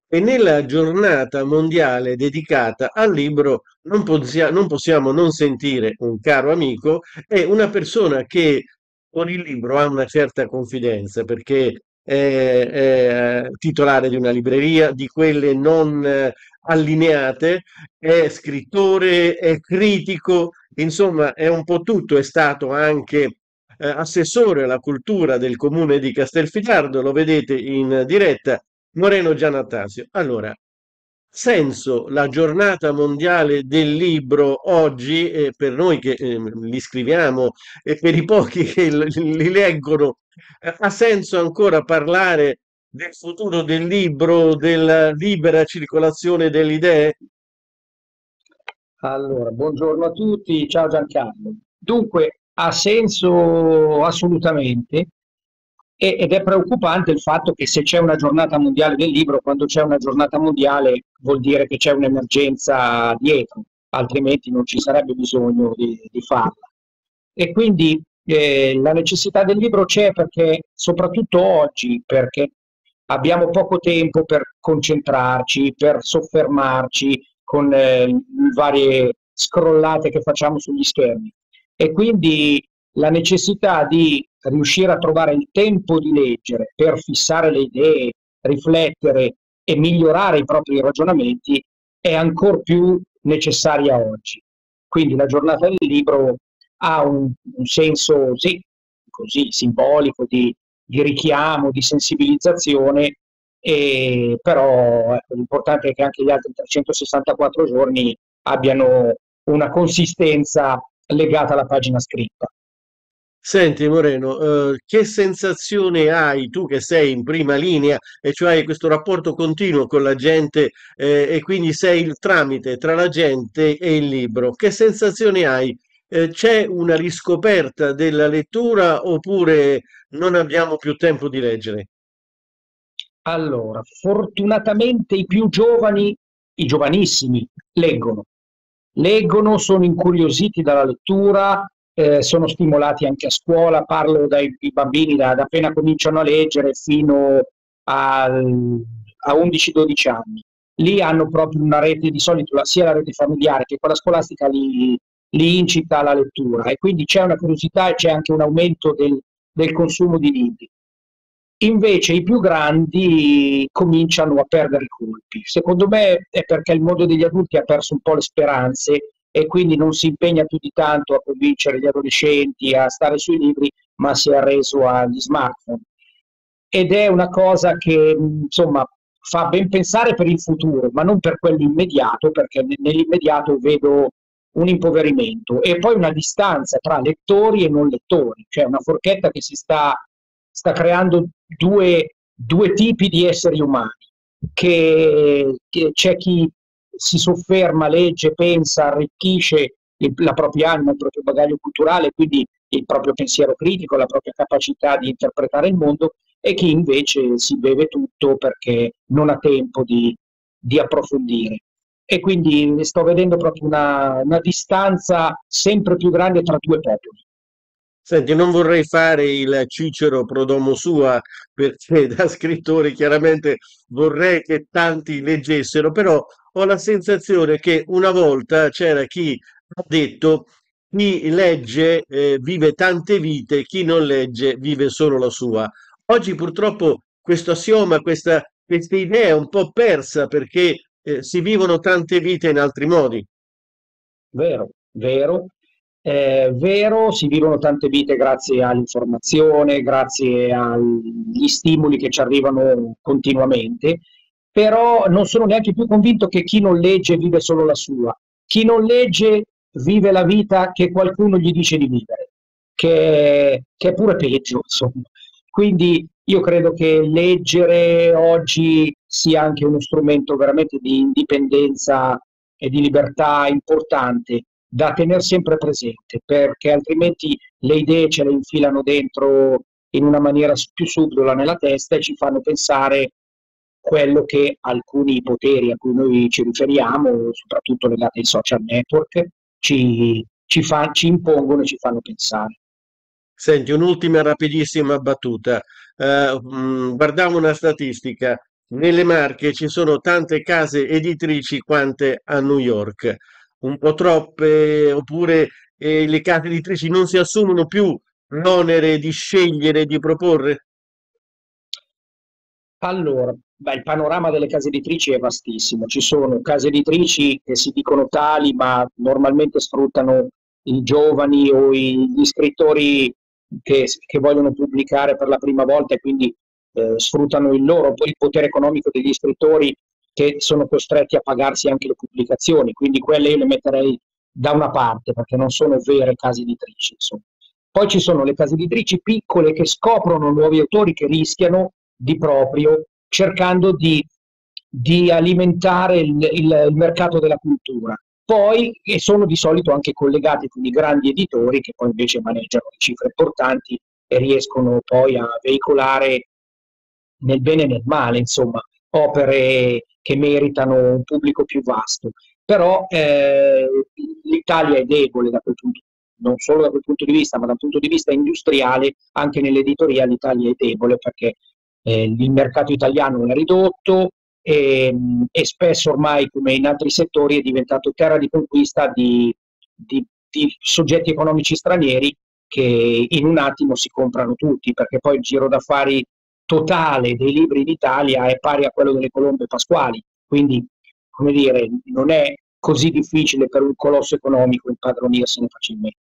E nella giornata mondiale dedicata al libro non possiamo non sentire un caro amico e una persona che con il libro ha una certa confidenza perché è titolare di una libreria, di quelle non allineate, è scrittore, è critico, insomma è un po' tutto, è stato anche assessore alla cultura del comune di Castelfidardo, lo vedete in diretta. Moreno Giannattasio. Allora, senso la giornata mondiale del libro oggi, per noi che li scriviamo e per i pochi che li leggono, ha senso ancora parlare del futuro del libro, della libera circolazione delle idee? Allora, buongiorno a tutti, ciao Giancarlo. Dunque, ha senso assolutamente ed è preoccupante il fatto che se c'è una giornata mondiale del libro, quando c'è una giornata mondiale vuol dire che c'è un'emergenza dietro, altrimenti non ci sarebbe bisogno di farla. E quindi la necessità del libro c'è perché, soprattutto oggi, perché abbiamo poco tempo per concentrarci, per soffermarci con varie scrollate che facciamo sugli schermi. E quindi la necessità di riuscire a trovare il tempo di leggere per fissare le idee, riflettere e migliorare i propri ragionamenti è ancora più necessaria oggi. Quindi la giornata del libro ha un senso, sì, così simbolico di richiamo, di sensibilizzazione, e però ecco, l'importante è che anche gli altri 364 giorni abbiano una consistenza legata alla pagina scritta. Senti Moreno, che sensazione hai tu che sei in prima linea e cioè hai questo rapporto continuo con la gente e quindi sei il tramite tra la gente e il libro? Che sensazione hai? C'è una riscoperta della lettura oppure non abbiamo più tempo di leggere? Allora, fortunatamente i più giovani, i giovanissimi, leggono. Leggono, sono incuriositi dalla lettura, sono stimolati anche a scuola. Parlo dai i bambini da appena cominciano a leggere fino a 11-12 anni. Lì hanno proprio una rete, di solito sia la rete familiare che quella scolastica li incita alla lettura e quindi c'è una curiosità e c'è anche un aumento del consumo di libri. Invece i più grandi cominciano a perdere i colpi. Secondo me è perché il mondo degli adulti ha perso un po' le speranze e quindi non si impegna più di tanto a convincere gli adolescenti a stare sui libri, ma si è arreso agli smartphone. Ed è una cosa che insomma fa ben pensare per il futuro, ma non per quello immediato, perché nell'immediato vedo un impoverimento e poi una distanza tra lettori e non lettori, cioè una forchetta che sta creando due tipi di esseri umani, che c'è chi si sofferma, legge, pensa, arricchisce la propria anima, il proprio bagaglio culturale, quindi il proprio pensiero critico, la propria capacità di interpretare il mondo, e chi invece si beve tutto perché non ha tempo di approfondire. E quindi sto vedendo proprio una distanza sempre più grande tra due popoli. Senti, non vorrei fare il Cicero pro domo sua, perché da scrittore chiaramente vorrei che tanti leggessero, però ho la sensazione che una volta c'era chi ha detto chi legge vive tante vite, chi non legge vive solo la sua. Oggi purtroppo questo assioma, questa idea è un po' persa perché si vivono tante vite in altri modi. Vero, vero, vero, si vivono tante vite grazie all'informazione, grazie agli stimoli che ci arrivano continuamente, però non sono neanche più convinto che chi non legge vive solo la sua. Chi non legge vive la vita che qualcuno gli dice di vivere, che è pure peggio, insomma. Quindi io credo che leggere oggi sia anche uno strumento veramente di indipendenza e di libertà importante da tenere sempre presente, perché altrimenti le idee ce le infilano dentro in una maniera più subdola nella testa e ci fanno pensare quello che alcuni poteri a cui noi ci riferiamo, soprattutto legati ai social network, ci impongono e ci fanno pensare. Senti, un'ultima rapidissima battuta. Guardavo una statistica. nelle Marche ci sono tante case editrici quante a New York, un po' troppe, oppure le case editrici non si assumono più l'onere di scegliere e di proporre? Allora, beh, il panorama delle case editrici è vastissimo. Ci sono case editrici che si dicono tali, ma normalmente sfruttano i giovani o gli scrittori che vogliono pubblicare per la prima volta e quindi sfruttano il potere economico degli scrittori che sono costretti a pagarsi anche le pubblicazioni. Quindi quelle io le metterei da una parte perché non sono vere case editrici, insomma. Poi ci sono le case editrici piccole che scoprono nuovi autori che rischiano di proprio, cercando di alimentare il mercato della cultura. Poi, e sono di solito anche collegati con i grandi editori che poi invece maneggiano le cifre importanti e riescono poi a veicolare nel bene e nel male, insomma, opere che meritano un pubblico più vasto. Però l'Italia è debole da quel punto, non solo da quel punto di vista, ma dal punto di vista industriale, anche nell'editoria l'Italia è debole perché il mercato italiano è ridotto e spesso ormai, come in altri settori, è diventato terra di conquista di soggetti economici stranieri che in un attimo si comprano tutti, perché poi il giro d'affari totale dei libri in Italia è pari a quello delle colombe pasquali, quindi come dire, non è così difficile per un colosso economico impadronirsene facilmente.